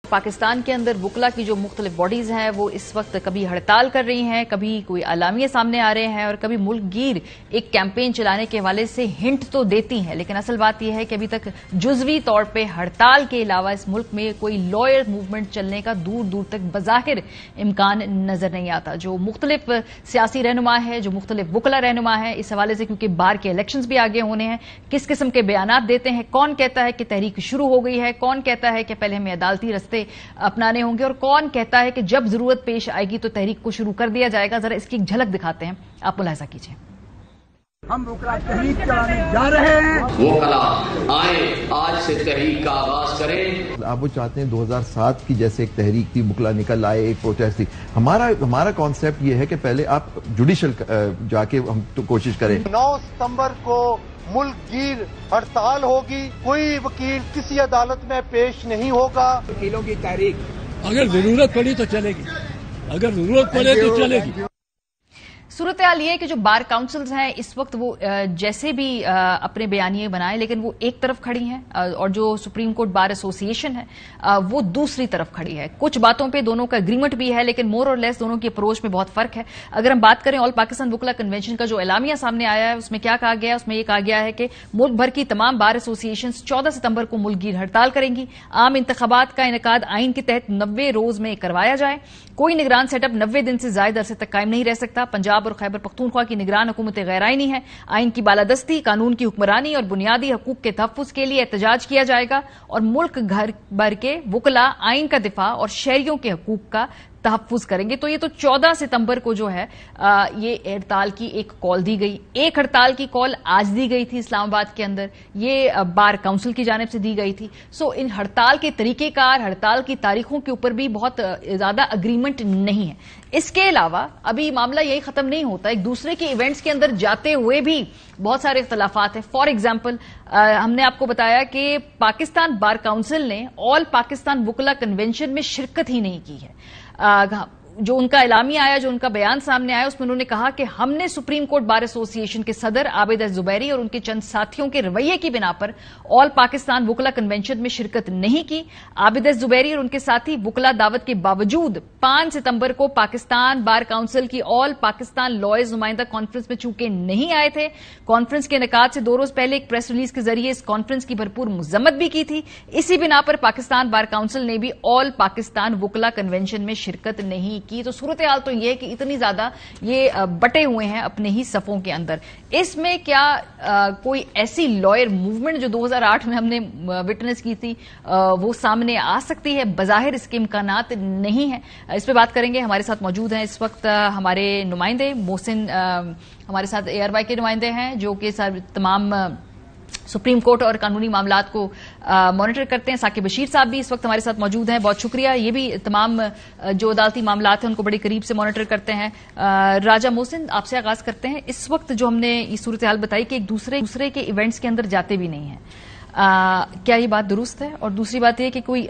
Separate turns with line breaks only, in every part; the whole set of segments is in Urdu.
پاکستان کے اندر وکلا کی جو مختلف باڈیز ہیں وہ اس وقت کبھی ہڑتال کر رہی ہیں، کبھی کوئی اعلامیے سامنے آ رہے ہیں اور کبھی ملک گیر ایک کیمپین چلانے کے حوالے سے ہنٹ تو دیتی ہیں، لیکن اصل بات یہ ہے کہ ابھی تک جزوی طور پہ ہڑتال کے علاوہ اس ملک میں کوئی لائر موومنٹ چلنے کا دور دور تک بظاہر امکان نظر نہیں آتا۔ جو مختلف سیاسی رہنما ہے، جو مختلف وکلا رہنما ہے، اس حوالے سے کیونکہ بار کے الیکشنز بھی آگے ہونے ہیں، کس قسم کے بیانات دیتے ہیں، کون کہتا ہے کہ تحریک شروع ہو گئی ہے، کون کہتا ہے کہ پہلے ہمیں عدالتی رستے اپنانے ہوں گے اور کون کہتا ہے کہ جب ضرورت پیش آئے گی تو تحریک کو شروع کر دیا جائے گا، ذرا اس کی ایک جھلک دکھاتے ہیں، آپ ملاحظہ کیجیے۔
ہم وکلا تحریک چلانے جا رہے ہیں،
وکلا آئے آج سے تحریک کا آغاز کریں۔
آپ وہ چاہتے ہیں 2007 کی جیسے ایک تحریک تھی، وکلا نکل آئے، ایک پروٹیسٹ تھی۔ ہمارا کانسیپٹ یہ ہے کہ پہلے آپ جوڈیشل جا کے ہم تو کوشش کریں۔
9 ستمبر کو ملک گیر ہڑتال ہوگی، کوئی وکیل کسی عدالت میں پیش نہیں ہوگا۔
وکیلوں کی تحریک
اگر ضرورت پڑی تو چلے گی، اگر ضرورت پڑے تو چلے گی۔
صورتحال یہ ہے کہ جو بار کاؤنسلز ہیں اس وقت وہ جیسے بھی اپنے بیانیے بنائیں لیکن وہ ایک طرف کھڑی ہیں اور جو سپریم کورٹ بار ایسوسی ایشن ہے وہ دوسری طرف کھڑی ہے۔ کچھ باتوں پہ دونوں کا اگریمنٹ بھی ہے لیکن مور اور لیس دونوں کی اپروچ میں بہت فرق ہے۔ اگر ہم بات کریں آل پاکستان وکلا کنونشن کا جو اعلامیہ سامنے آیا ہے اس میں کیا کہا گیا ہے؟ اس میں یہ کہا گیا ہے کہ ملک بھر کی تمام بار ایسوسی ایشنز 14 ستمبر کو ملک گیر ہڑتال کریں گی، عام انتخابات کا انعقاد آئین کے تحت 90 روز میں کروایا جائے، کوئی نگران سیٹ اپ 90 دن سے زائد عرصے تک قائم نہیں رہ سکتا، پنجاب اور خیبر پختونخوا کی نگران حکومت غیر آئینی ہے، آئین کی بالادستی، قانون کی حکمرانی اور بنیادی حقوق کے تحفظ کے لیے احتجاج کیا جائے گا اور ملک گھر بھر کے وکلا آئین کا دفاع اور شہریوں کے حقوق کا تحفظ کریں گے۔ تو یہ تو 14 ستمبر کو جو ہے یہ ہڑتال کی ایک کال دی گئی، ایک ہڑتال کی کال آج دی گئی تھی اسلام آباد کے اندر، یہ بار کاؤنسل کی جانب سے دی گئی تھی۔ سو ان ہڑتال کے طریقہ کار، ہڑتال کی تاریخوں کے اوپر بھی بہت زیادہ اگریمنٹ نہیں ہے۔ اس کے علاوہ ابھی معاملہ یہی ختم نہیں ہوتا، ایک دوسرے کے ایونٹس کے اندر جاتے ہوئے بھی بہت سارے اختلافات ہیں۔ فار ایگزامپل ہم نے آپ کو بتایا کہ پاکستان بار کاؤنسل نے آل پاکستان وکلا کنونشن میں شرکت ہی نہیں کی ہے۔ جو ان کا اعلامیہ آیا، جو ان کا بیان سامنے آیا، اس میں انہوں نے کہا کہ ہم نے سپریم کورٹ بار ایسوسی ایشن کے صدر عابد زبیری اور ان کے چند ساتھیوں کے رویے کی بنا پر آل پاکستان وکلا کنونشن میں شرکت نہیں کی۔ عابد زبیری اور ان کے ساتھی وکلا دعوت کے باوجود 5 ستمبر کو پاکستان بار کاؤنسل کی آل پاکستان لائرز نمائندہ کانفرنس میں چونکہ نہیں آئے تھے، کانفرنس کے انعقاد سے 2 روز پہلے ایک پریس ریلیز کے ذریعے اس کانفرنس کی بھرپور مذمت بھی کی تھی۔ اسی بنا پر پاکستان بار کاؤنسل نے بھی آل پاکستان وکلا کنونشن میں شرکت نہیں کی۔ تو صورتحال تو یہ ہے کہ اتنی زیادہ یہ بٹے ہوئے ہیں اپنے ہی صفوں کے اندر۔ اس میں کیا کوئی ایسی لائر موومنٹ جو 2008 میں ہم نے وٹنس کی تھی وہ سامنے آ سکتی ہے؟ بظاہر اس کے امکانات نہیں ہیں۔ اس پہ بات کریں گے، ہمارے ساتھ موجود ہیں اس وقت ہمارے نمائندے محسن، ہمارے ساتھ ARY کے نمائندے ہیں جو کہ تمام سپریم کورٹ اور قانونی معاملات کو مانیٹر کرتے ہیں، ثاقب بشیر صاحب بھی اس وقت ہمارے ساتھ موجود ہیں، بہت شکریہ، یہ بھی تمام جو عدالتی معاملات ہیں ان کو بڑی قریب سے مانیٹر کرتے ہیں۔ راجہ محسن، آپ سے آغاز کرتے ہیں۔ اس وقت جو ہم نے یہ صورتحال بتائی کہ ایک دوسرے کے ایونٹس کے اندر جاتے بھی نہیں ہیں، کیا یہ بات درست ہے؟ اور دوسری بات یہ کہ کوئی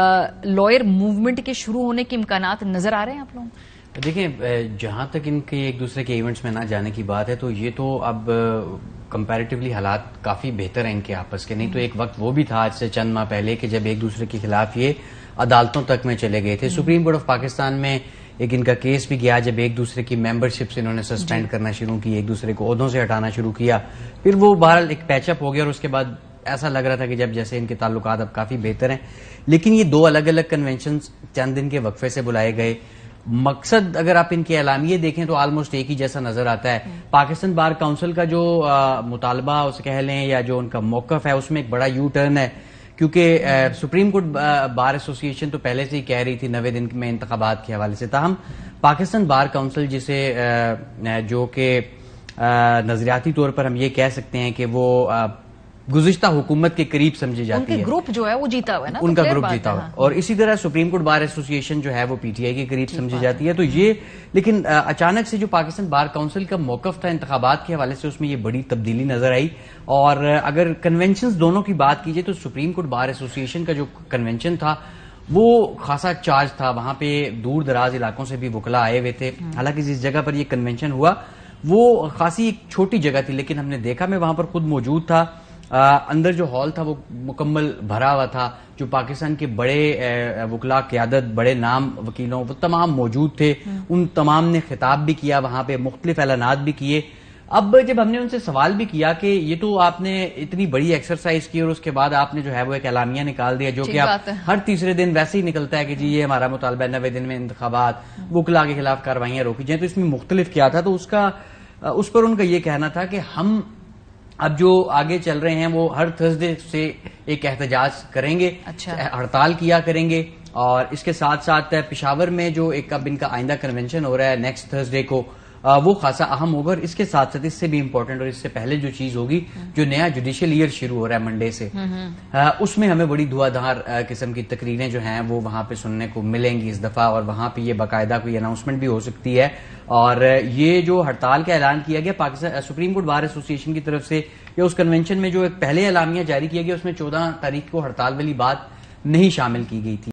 لائر موومنٹ کے شروع ہونے کے امکانات نظر آ رہے ہیں آپ لوگوں کو؟
دیکھیں، جہاں تک ان کے ایک دوسرے کے ایونٹس میں نہ جانے کی بات ہے تو یہ تو اب کمپیریٹیولی حالات کافی بہتر ہیں ان کے آپس کے، نہیں تو ایک وقت وہ بھی تھا آج سے چند ماہ پہلے کہ جب ایک دوسرے کے خلاف یہ عدالتوں تک میں چلے گئے تھے۔ سپریم کورٹ آف پاکستان میں ایک ان کا کیس بھی گیا جب ایک دوسرے کی ممبرشپ سے انہوں نے سسپینڈ کرنا شروع کی، ایک دوسرے کو عہدوں سے ہٹانا شروع کیا، پھر وہ بہرحال ایک پیچ اپ ہو گیا اور اس کے بعد ایسا لگ رہا تھا کہ جب جیسے ان کے تعلقات اب کافی بہتر ہیں۔ لیکن یہ 2 الگ الگ کنونشنز چند دن کے وقفے سے بلائے گئے، مقصد اگر آپ ان کے اعلامیے دیکھیں تو آلموسٹ ایک ہی جیسا نظر آتا ہے۔ پاکستان بار کاؤنسل کا جو مطالبہ اسے کہہ لیں یا جو ان کا موقف ہے اس میں ایک بڑا یو ٹرن ہے، کیونکہ سپریم کورٹ بار ایسوسی ایشن تو پہلے سے ہی کہہ رہی تھی 90 دن میں انتخابات کے حوالے سے، تاہم پاکستان بار کاؤنسل جسے جو کہ نظریاتی طور پر ہم یہ کہہ سکتے ہیں کہ وہ گزشتہ حکومت کے قریب سمجھی جاتی ہے،
ان کا گروپ جو ہے وہ جیتا ہوا ہے نا،
ان کا گروپ جیتا ہوا، اور اسی طرح سپریم کورٹ بار ایسوسی ایشن جو ہے وہ PTI کے قریب سمجھی جاتی ہے۔ تو یہ لیکن اچانک سے جو پاکستان بار کاؤنسل کا موقف تھا انتخابات کے حوالے سے اس میں یہ بڑی تبدیلی نظر آئی، اور اگر کنونشنز دونوں کی بات کیجئے تو سپریم کورٹ بار ایسوسی ایشن کا جو کنونشن تھا وہ خاصا چارج تھا، وہاں پہ دور دراز علاقوں سے بھی وکلا آئے ہوئے تھے، حالانکہ جس جگہ پر یہ کنونشن ہوا وہ خاصی ایک چھوٹی جگہ تھی، لیکن ہم نے دیکھا، میں وہاں پر خود موجود تھا، اندر جو ہال تھا وہ مکمل بھرا ہوا تھا. جو پاکستان کے بڑے وکلاء قیادت، بڑے نام وکیلوں، وہ تمام موجود تھے. ان تمام نے خطاب بھی کیا وہاں پہ، مختلف اعلانات بھی کیے. اب جب ہم نے ان سے سوال بھی کیا کہ یہ تو آپ نے اتنی بڑی ایکسرسائز کی اور اس کے بعد آپ نے جو ہے وہ ایک اعلامیہ نکال دیا جو کہ آپ ہر تیسرے دن ویسے ہی نکلتا ہے کہ جی یہ ہمارا مطالبہ 90 دن میں انتخابات، وکلاء کے خلاف کاروائیاں روکی جائیں. تو اس میں مختلف کیا تھا، تو اس پر ان کا یہ کہنا تھا کہ ہم اب جو آگے چل رہے ہیں وہ ہر تھرسڈے سے ایک احتجاج کریں گے، ہڑتال کیا کریں گے. اور اس کے ساتھ ساتھ پشاور میں جو ایک اب ان کا آئندہ کنونشن ہو رہا ہے نیکسٹ تھرسڈے کو، وہ خاصا اہم ہوگا. اور اس کے ساتھ ساتھ اس سے بھی امپورٹنٹ اور اس سے پہلے جو چیز ہوگی، جو نیا جوڈیشل ایئر شروع ہو رہا ہے منڈے سے، اس میں ہمیں بڑی دھواں قسم کی تقریریں جو ہیں وہ وہاں پہ سننے کو ملیں گی اس دفعہ. اور وہاں پہ یہ باقاعدہ کوئی اناؤنسمنٹ بھی ہو سکتی ہے. اور یہ جو ہڑتال کا اعلان کیا گیا پاکستان سپریم کورٹ بار ایسوسی ایشن کی طرف سے، یا اس کنونشن میں جو ایک پہلے اعلامیہ جاری کیا گیا، اس میں 14 تاریخ کو ہڑتال والی بات نہیں شامل کی گئی تھی.